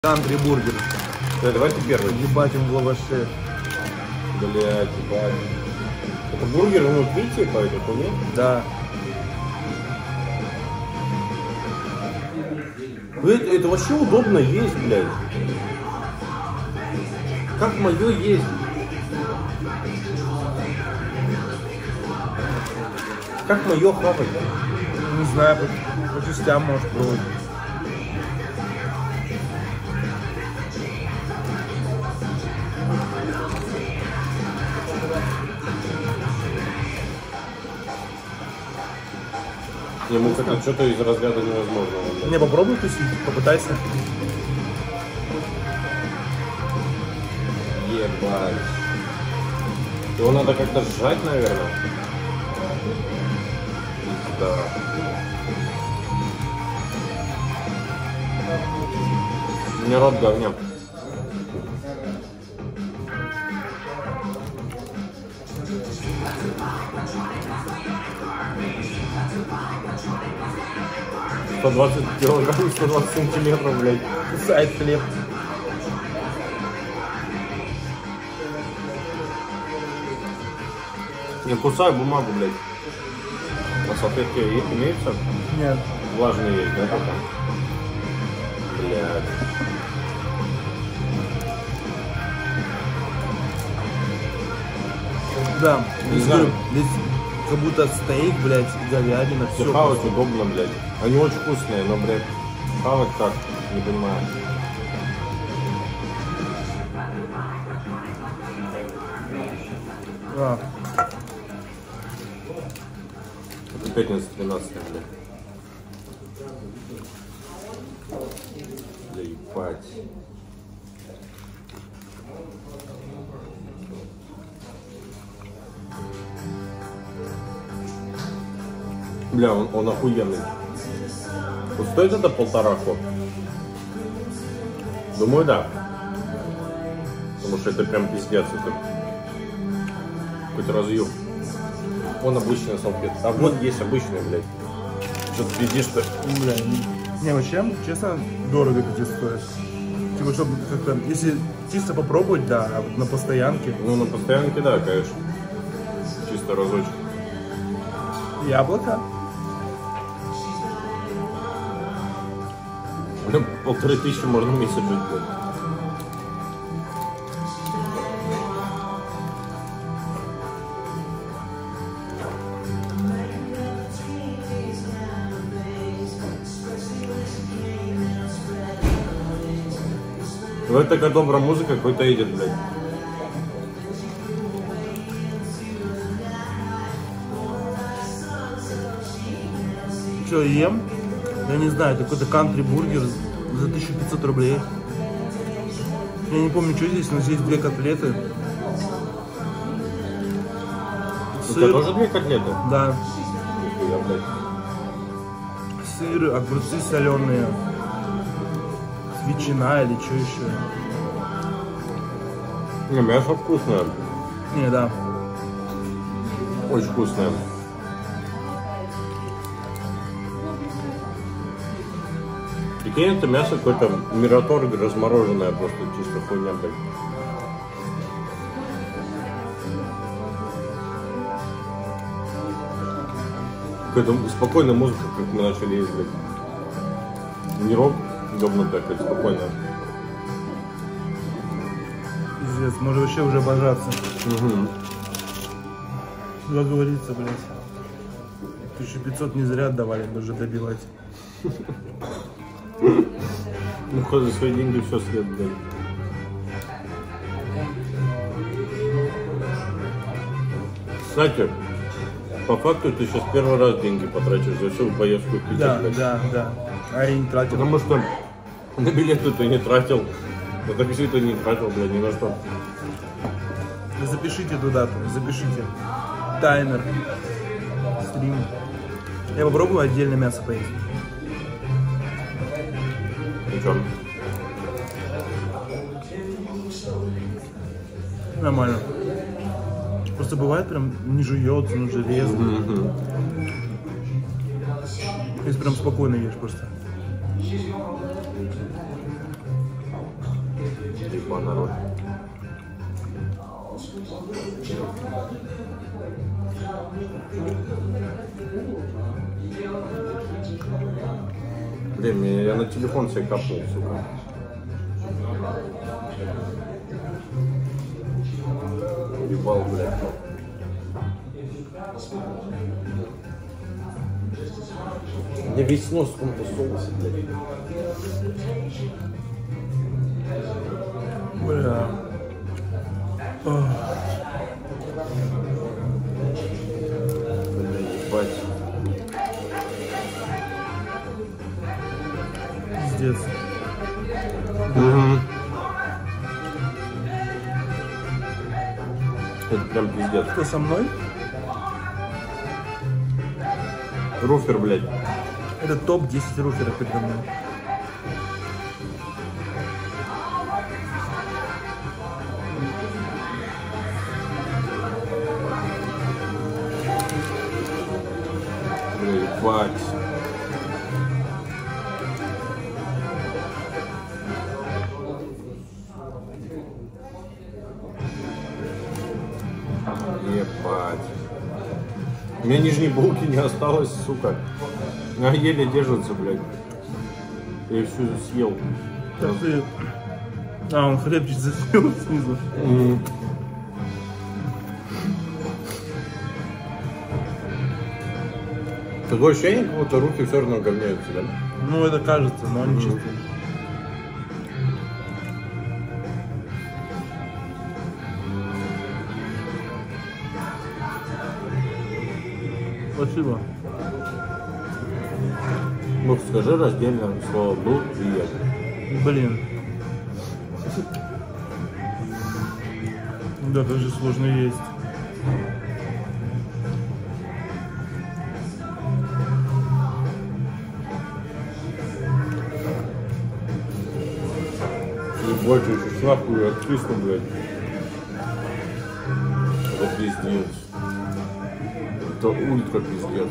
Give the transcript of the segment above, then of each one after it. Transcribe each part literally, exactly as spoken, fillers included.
Кантри бургер. Да, давайте первый. Ебать им в лаваше. Блять, ебать. Это бургер внутри типа этой хуйни? Да. Это, это вообще удобно есть, блядь. Как мое есть. Как мое хавать? Не знаю, по, по частям может пробовать. Ему как-то что-то из разряда невозможного. Не, попробуй тусить, попытайся. Ебать. Его надо как-то сжать, наверное. Да. У меня рот говняк. сто двадцать килограмм, сто двадцать сантиметров, блядь. Кусает хлеб. Я кусаю бумагу, блядь. А салфетки имеются? Нет. Влажные есть, да, пока? Блядь. Да. Не Здесь, знаю. здесь как будто стейк, блядь, говядина, Все все. хавать удобно, блядь. Они очень вкусные, но, блядь, хавать как? Не понимаю. А. Это пятница тринадцатое, блядь. Да ебать. Бля, он, он охуенный. Вот стоит это полтора ход? Думаю, да. Потому что это прям пиздец. Это какой-то разъем. Вон обычная салфетка. А вот есть обычная, блядь. Что-то пиздишь-то. Бля, не, не, вообще, честно, дорого это здесь стоит. Типа, чтобы как-то, если чисто попробовать, да, а вот на постоянке. Ну, на постоянке, да, конечно. Чисто разочек. Яблоко. Полторы тысячи можно месяц жить будет. Вот такая добрая музыка какой-то едет, блядь. Что, ем? Я не знаю, это какой-то кантри бургер за тысячу пятьсот рублей. Я не помню, что здесь, но здесь две котлеты. У тебя тоже две котлеты? Да. Нихуя, блядь. Сыр, огурцы соленые. Ветчина или что еще? Не, мясо вкусное. Не, да. Очень вкусное. Прикинь, это мясо какое-то мираторг размороженное, просто чисто хуйня, блядь. Какая-то спокойная музыка, как мы начали есть, блядь. Не рок, ёбнутая, как спокойно. Пиздец, может вообще уже обожаться. Угу. Как говорится, блядь. тысячу пятьсот не зря отдавали, даже добивать. Ну, хоть за свои деньги все след, блядь. Кстати, по факту ты сейчас первый раз деньги потратишь за всю поездку в Питер, Да, блядь. да, да. А я не тратил. Потому что на билеты ты не тратил, на такси ты не тратил, блядь, ни на что. Запишите туда-то, запишите. Таймер. Стрим. Я попробую отдельно мясо поесть. Ничего. Нормально. Просто бывает прям не жуется, но железно. Mm-hmm. Если прям спокойно ешь просто. Ебаный народ. Блин, я на телефон себе капнул, сука. Ебал, блядь. Мне весь нос в каком-то соусе, блядь. Бля. Ох. Бля, ебать. Пиздец. Угу. Это прям пиздец. Кто со мной? Руфер, блядь. Это топ десять руферов передо мной. Бля, ебать. Ебать. У меня нижней булки не осталось, сука. Она еле держится, блядь. Я ее всю съел. Так ты... А, он хлебчик засел снизу. Mm. Такое ощущение, как будто руки все равно говняются, да? Ну, это кажется, но они чистые. Спасибо. Ну, скажи раздельно слово «был» и «я». Блин. Да, как же сложно есть. Ебать, я чуть нахуй откисну, блядь. Это пиздец. Это ультра пиздец.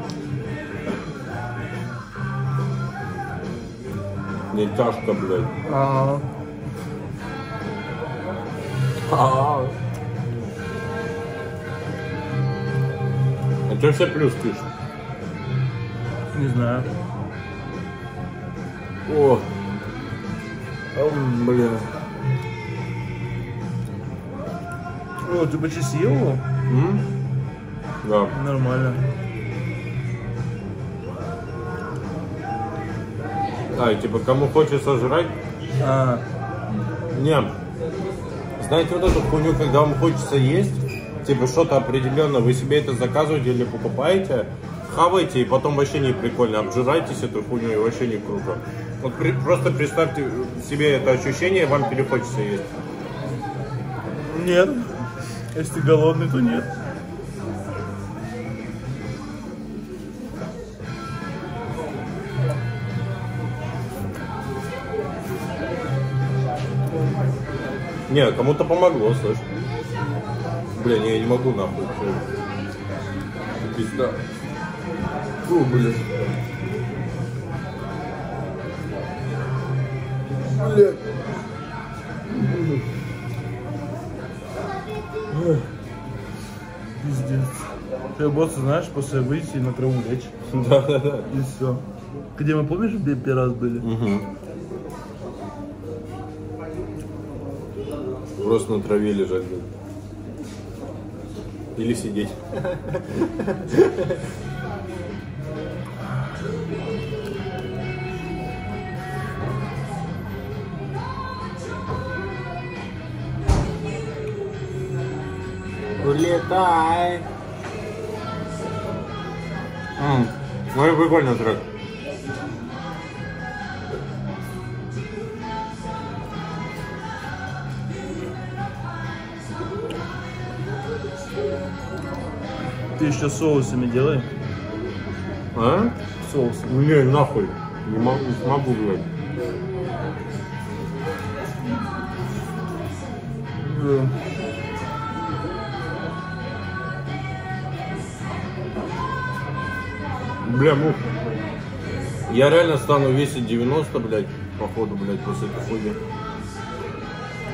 Не тяжко, блядь. А, А что все плюс пишут? не знаю. О, Ам, блин. О, ты почти съел его? М? Да. Нормально. А, и типа, кому хочется жрать? А, Не. Знаете вот эту хуйню, когда вам хочется есть, типа что-то определенно, вы себе это заказываете или покупаете, хавайте, и потом вообще не прикольно, обжираетесь эту хуйню, и вообще не круто. Вот при, просто представьте себе это ощущение, вам перехочется есть. нет. Если ты голодный, то нет. Не, кому-то помогло, слышь. Бля, не, я не могу нахуй. Пизда. Фу, блин. Блядь. Пиздец. Ты босса знаешь, после выйти и на траву лечь. Да, да, да. И все. Где мы, помнишь, первый раз были? Угу. Просто на траве лежать, блин. Или сидеть. Улетай. М, Ну и прикольный трек. Ты еще соусами делай. А? Соус. Не, нахуй. Не могу, не смогу, блядь. Да. Бля, мух. Я реально стану весить девяносто, блядь, походу, блядь, после этой хуйни.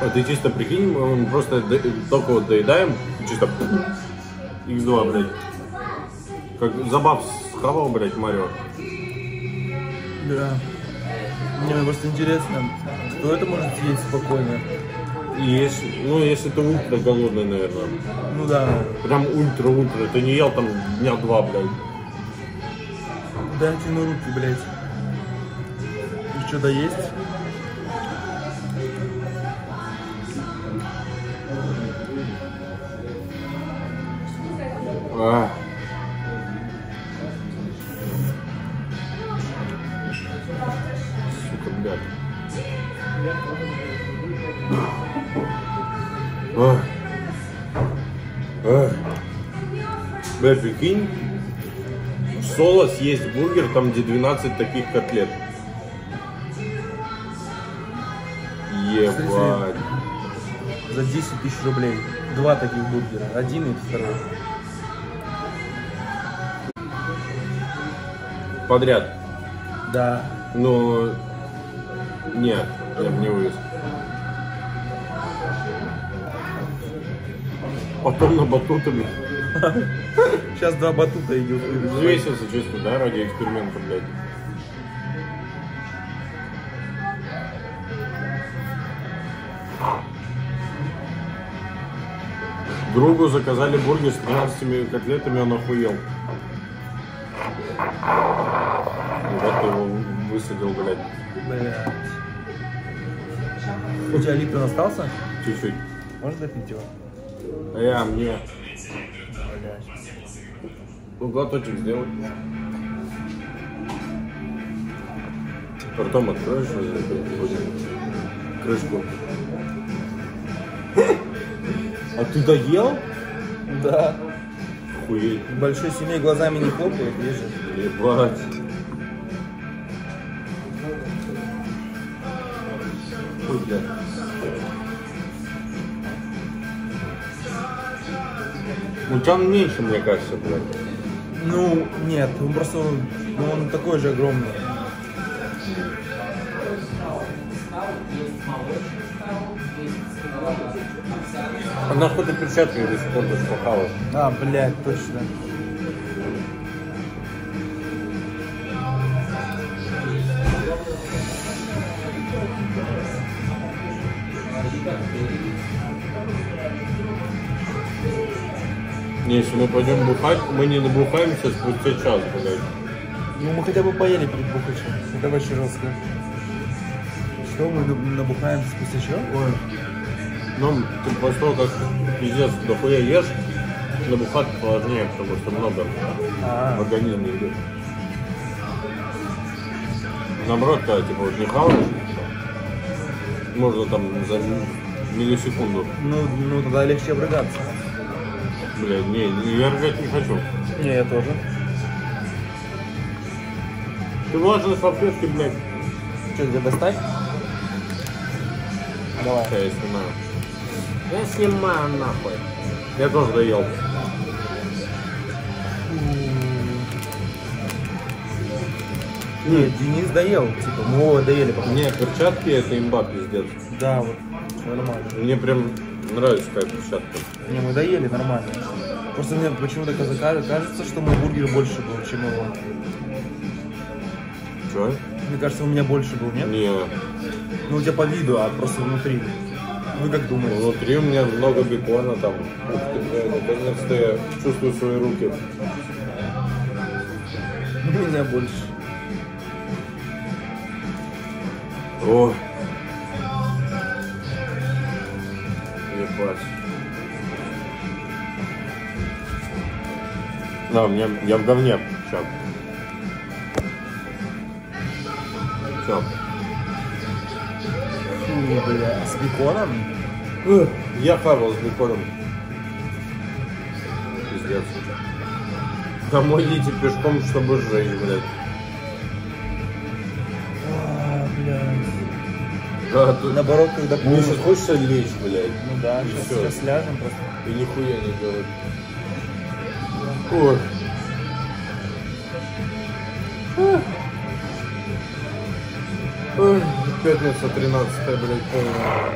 А ты чисто прикинь, мы просто до, только вот доедаем, чисто икс два, блядь. Как забав схавал, блядь, Марио. Да. Мне просто интересно, кто это может съесть спокойно? Есть, ну если ты ультра голодный, наверное. Ну да. Прям ультра-ультра. Ты не ел там дня два, блядь. Дайте на руки, блядь. И что-то есть? А. Сука, блядь. А. А. Бля, прикинь, в соло съесть бургер, там где двенадцать таких котлет. Ебать. За десять тысяч рублей. Два таких бургера. Один и второй. Подряд. Да. Но нет, я бы не вывез. Потом на батутами. Сейчас два батута идет. Взвесился, честно, да, ради эксперимента, блядь. Другу заказали бургер с тринадцатью котлетами, он охуел. Вот его высадил, блядь. Блядь. У тебя Липтон остался? Чуть-чуть. Можешь допить его? А я мне. Блядь. Ну, глоточек сделай. Потом откроешь крышку. А ты доел? Да. Охуеть. Большой семей глазами не хлопает, вижу. Ебать. Ой, блядь. Ну там меньше, мне кажется, блядь. Ну, нет, он просто, ну, он такой же огромный. А на что ты перчатками до сих пор похавал? А, блядь, точно. Не, если мы пойдем бухать, мы не набухаемся спустя час, блядь. Ну, мы хотя бы поели перед бухачем. Это вообще жестко. Что, мы набухаем спустя чего? Ой. Ну, ты после того, как пиздец дохуя ешь, набухать сложнее, потому что много А-а-а. в организме идет. Наоборот, когда типа вот не хаваешь, можно там за миллисекунду. Ну, ну тогда легче обрыгаться. Блядь, не, я ржать не хочу. Не, я тоже. Ты влажные салфетки, блядь. Что, тебе достать? Давай. Я снимаю. Я снимаю нахуй. Я тоже доел. Нет, Денис доел, типа, мы оба доели пока. Не, перчатки это имба, пиздец. Да, вот, нормально. Мне прям нравится такая перчатка. Не, мы доели нормально. Просто мне почему-то кажется, что мой бургер больше был, чем его. Чё? Мне кажется, у меня больше был, нет? Не. Ну, у тебя по виду, а просто внутри. Вы как думаете? Внутри у меня много бекона там. Ух ты, блядь, наконец-то я чувствую свои руки. У меня больше. О! Ебать. Да, у меня, я в говне. Сейчас. Все. Фу, бля, с беконом? Ugh, я хавал с беконом. Пиздец. Домой идите пешком, чтобы сжечь, блядь. А, блядь. Да, тут... Наоборот, когда Мне сейчас хочется лечь, блядь. Ну да, И сейчас, всё. сейчас ляжем просто. И нихуя не делать. Ой. Ой, пятница тринадцатое, блядь, полная.